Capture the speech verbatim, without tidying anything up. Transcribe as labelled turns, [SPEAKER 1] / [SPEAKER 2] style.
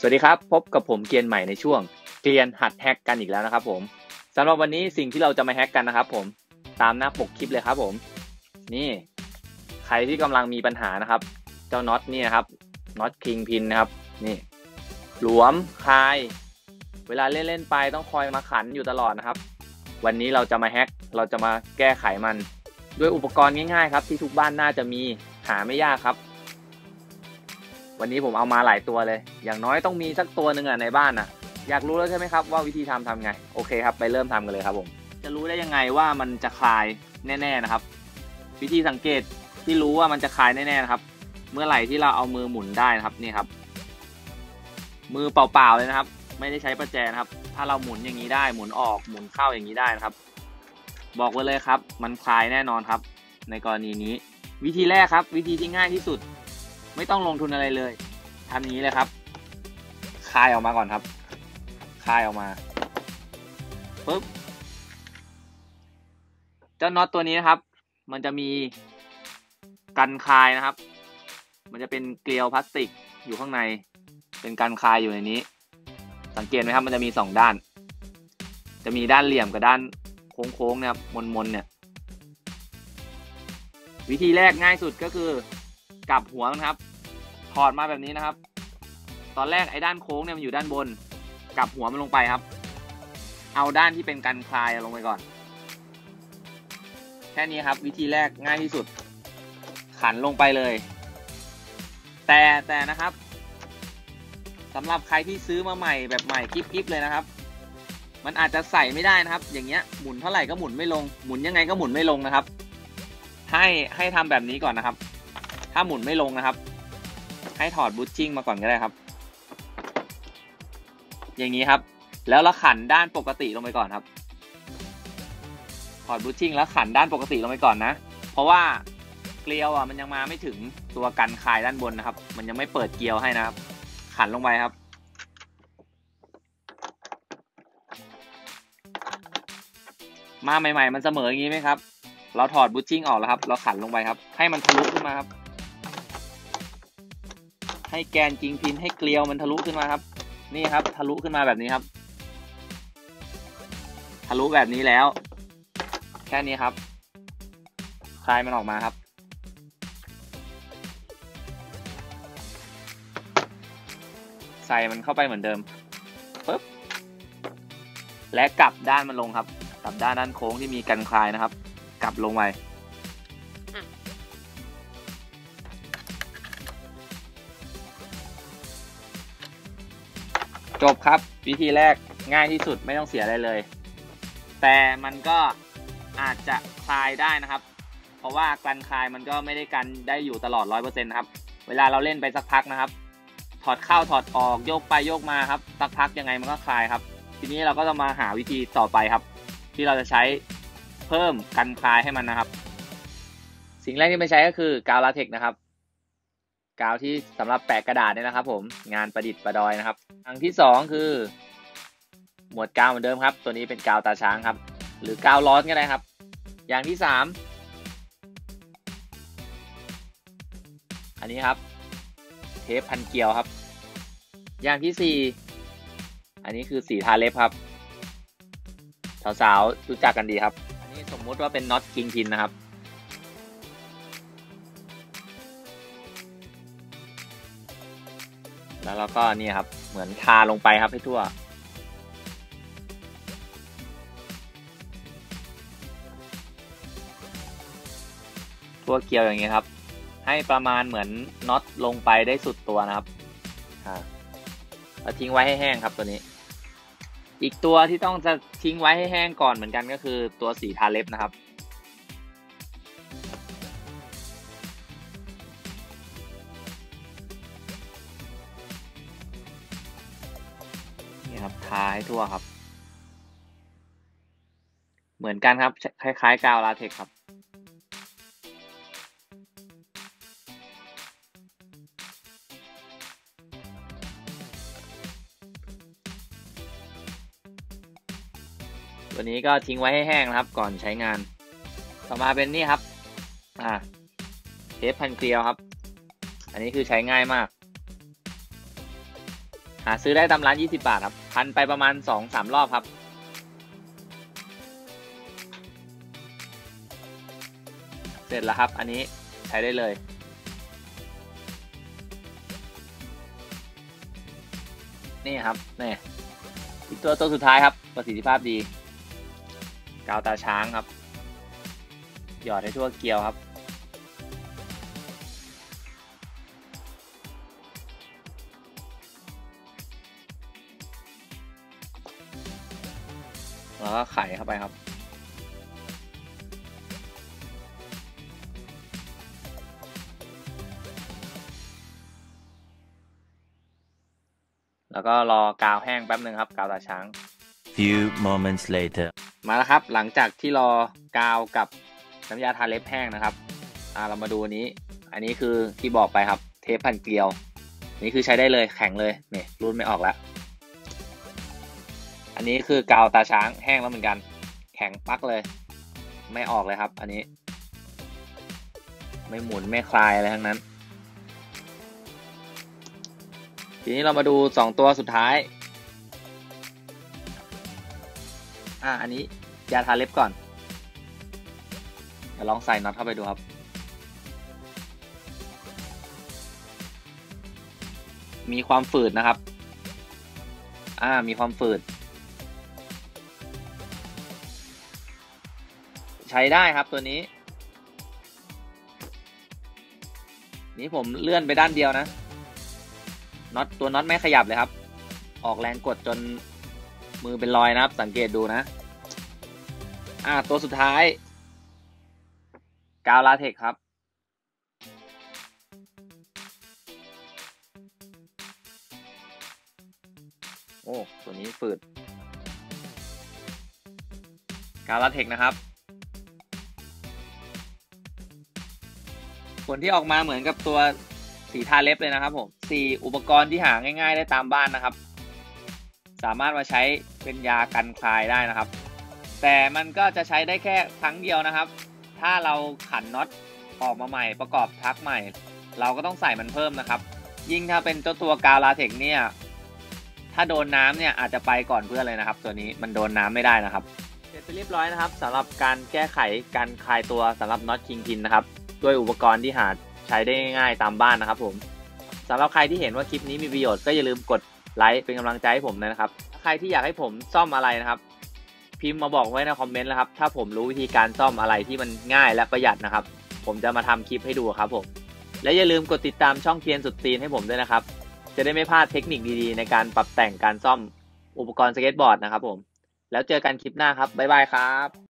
[SPEAKER 1] สวัสดีครับพบกับผมเกียร์ใหม่ในช่วงเกียร์หัดแฮกกันอีกแล้วนะครับผมสำหรับวันนี้สิ่งที่เราจะมาแฮกกันนะครับผมตามหน้าปกคลิปเลยครับผมนี่ใครที่กำลังมีปัญหานะครับเจ้าน็อตนี่นะครับน็อตคิงพินนะครับนี่หลวมคลายเวลาเล่นๆไปต้องคอยมาขันอยู่ตลอดนะครับวันนี้เราจะมาแฮกเราจะมาแก้ไขมันด้วยอุปกรณ์ง่ายๆครับที่ทุกบ้านน่าจะมีหาไม่ยากครับวันนี้ผมเอามาหลายตัวเลยอย่างน้อยต้องมีสักตัวหนึ่งอ่ะในบ้านอ่ะอยากรู้แล้วใช่ไหมครับว่าวิธีทำทำไงโอเคครับไปเริ่มทำกันเลยครับผมจะรู้ได้ยังไงว่ามันจะคลายแน่ๆนะครับวิธีสังเกตที่รู้ว่ามันจะคลายแน่ๆนะครับเมื่อไหร่ที่เราเอามือหมุนได้นะครับนี่ครับมือเปล่าๆเลยนะครับไม่ได้ใช้ประแจนะครับถ้าเราหมุนอย่างนี้ได้หมุนออกหมุนเข้าอย่างนี้ได้นะครับบอกไว้เลยครับมันคลายแน่นอนครับในกรณีนี้วิธีแรกครับวิธีที่ง่ายที่สุดไม่ต้องลงทุนอะไรเลยทำอย่างนี้เลยครับคลายออกมาก่อนครับคลายออกมาปึ๊บเจ้าน็อตตัวนี้นะครับมันจะมีกันคลายนะครับมันจะเป็นเกลียวพลาสติกอยู่ข้างในเป็นกันคลายอยู่ในนี้สังเกตไหมครับมันจะมีสองด้านจะมีด้านเหลี่ยมกับด้านโค้งๆนะครับมนๆเนี่ยวิธีแรกง่ายสุดก็คือกลับหัวมันครับถอดมาแบบนี้นะครับตอนแรกไอ้ด้านโค้งเนี่ยมันอยู่ด้านบนกลับหัวมันลงไปครับเอาด้านที่เป็นกันคลายลงไปก่อนแค่นี้ครับวิธีแรกง่ายที่สุดขันลงไปเลยแต่แต่นะครับสำหรับใครที่ซื้อมาใหม่แบบใหม่กิ๊บๆเลยนะครับมันอาจจะใส่ไม่ได้นะครับอย่างเงี้ยหมุนเท่าไหร่ก็หมุนไม่ลงหมุนยังไงก็หมุนไม่ลงนะครับให้ให้ทำแบบนี้ก่อนนะครับถ้าหมุนไม่ลงนะครับให้ถอดบูทชิ่งมาก่อนก็ได้ครับอย่างนี้ครับแล้วเราขันด้านปกติลงไปก่อนครับถอดบูทชิ่งแล้วขันด้านปกติลงไปก่อนนะเพราะว่าเกลียวอ่ะมันยังมาไม่ถึงตัวกันคลายด้านบนนะครับมันยังไม่เปิดเกลียวให้นะครับขันลงไปครับมาใหม่ๆมันเสมออย่างนี้ไหมครับเราถอดบูทชิ่งออกแล้วครับเราขันลงไปครับให้มันทะลุขึ้นมาครับให้แกนจริงพินให้เกลียวมันทะลุขึ้นมาครับนี่ครับทะลุขึ้นมาแบบนี้ครับทะลุแบบนี้แล้วแค่นี้ครับคลายมันออกมาครับใส่มันเข้าไปเหมือนเดิมปึ๊บและกลับด้านมันลงครับกลับด้านด้านโค้งที่มีกันคลายนะครับกลับลงไปจบครับวิธีแรกง่ายที่สุดไม่ต้องเสียอะไรเลยแต่มันก็อาจจะคลายได้นะครับเพราะว่ากันคลายมันก็ไม่ได้กันได้อยู่ตลอด ร้อยเปอร์เซ็นต์ นะครับเวลาเราเล่นไปสักพักนะครับถอดเข้าถอดออกโยกไปโยกมาครับสักพักยังไงมันก็คลายครับทีนี้เราก็จะมาหาวิธีต่อไปครับที่เราจะใช้เพิ่มกันคลายให้มันนะครับสิ่งแรกที่ไม่ใช้ก็คือกาวลาเท็กซ์นะครับกาวที่สำหรับแปะกระดาษเนี่ยนะครับผมงานประดิษฐ์ประดอยนะครับอันที่สองคือหมวดกาวเหมือนเดิมครับตัวนี้เป็นกาวตาช้างครับหรือกาวร้อนก็ได้ครับอย่างที่สามอันนี้ครับเทปพันเกลียวครับอย่างที่สี่อันนี้คือสีทาเล็บครับสาวๆรู้จักกันดีครับอันนี้สมมุติว่าเป็นน็อตคิงพินนะครับแล้วเราก็นี่ครับเหมือนทาลงไปครับให้ทั่วทั่วเกลียวอย่างเงี้ยครับให้ประมาณเหมือนน็อตลงไปได้สุดตัวนะครับอ่าแล้วทิ้งไว้ให้แห้งครับตัวนี้อีกตัวที่ต้องจะทิ้งไว้ให้แห้งก่อนเหมือนกันก็คือตัวสีทาเล็บนะครับนี่ครับทาให้ทั่วครับเหมือนกันครับคล้ายๆกาวลาเท็กซ์ครับตัวนี้ก็ทิ้งไว้ให้แห้งนะครับก่อนใช้งานต่อมาเป็นนี่ครับอ่าเทปพันเกลียวครับอันนี้คือใช้ง่ายมากหาซื้อได้ตามร้านยี่สิบบาทครับพันไปประมาณสองสามรอบครับเสร็จแล้วครับอันนี้ใช้ได้เลยนี่ครับนี่ตัวตัวสุดท้ายครับประสิทธิภาพดีกาวตาช้างครับหยอดให้ทั่วเกลียวครับแล้วก็ไขเข้าไปครับแล้วก็รอกาวแห้งแป๊บนึงครับกาวตาช้าง
[SPEAKER 2] Few moments later
[SPEAKER 1] มาแล้วครับหลังจากที่รอกาวกับน้ำยาทาเล็บแห้งนะครับอ่าเรามาดูอันนี้อันนี้คือที่บอกไปครับเทปพันเกลียวนี่คือใช้ได้เลยแข็งเลยนี่รูดไม่ออกแล้วอันนี้คือกาวตาช้างแห้งแล้วเหมือนกันแข็งปักเลยไม่ออกเลยครับอันนี้ไม่หมุนไม่คลายอะไรทั้งนั้นทีนี้เรามาดูสองตัวสุดท้ายอ่าอันนี้ยาทาเล็บก่อนเดี๋ยวลองใส่น็อตเข้าไปดูครับมีความฝืดนะครับอ่ามีความฝืดใช้ได้ครับตัวนี้นี่ผมเลื่อนไปด้านเดียวนะน็อตตัวน็อตไม่ขยับเลยครับออกแรงกดจนมือเป็นรอยนะครับสังเกตดูนะอ่าตัวสุดท้ายกาวลาเท็กซ์ครับโอ้ตัวนี้ฝืดกาวลาเท็กซ์นะครับผลที่ออกมาเหมือนกับตัวสีทาเล็บเลยนะครับผมสี่อุปกรณ์ที่หาง่ายๆได้ตามบ้านนะครับสามารถมาใช้เป็นยากันคลายได้นะครับแต่มันก็จะใช้ได้แค่ครั้งเดียวนะครับถ้าเราขันน็อตออกมาใหม่ประกอบทักใหม่เราก็ต้องใส่มันเพิ่มนะครับยิ่งถ้าเป็นเจ้าตัวกาวลาเท็กซ์เนี่ยถ้าโดนน้ำเนี่ยอาจจะไปก่อนเพื่อนเลยนะครับตัวนี้มันโดนน้ำไม่ได้นะครับเสร็จไปเรียบร้อยนะครับสำหรับการแก้ไขการคลายตัวสำหรับน็อตคิงพินนะครับด้วยอุปกรณ์ที่หาใช้ได้ง่ายๆตามบ้านนะครับผมสำหรับใครที่เห็นว่าคลิปนี้มีประโยชน์ก็อย่าลืมกดไลค์เป็นกำลังใจให้ผมนะครับใครที่อยากให้ผมซ่อมอะไรนะครับพิมพ์มาบอกไว้ในคอมเมนต์นะครับถ้าผมรู้วิธีการซ่อมอะไรที่มันง่ายและประหยัดนะครับผมจะมาทำคลิปให้ดูครับผมและอย่าลืมกดติดตามช่องเทียนสุดตีนให้ผมด้วยนะครับจะได้ไม่พลาดเทคนิคดีๆในการปรับแต่งการซ่อมอุปกรณ์สเก็ตบอร์ดนะครับผมแล้วเจอกันคลิปหน้าครับบ๊ายบายครับ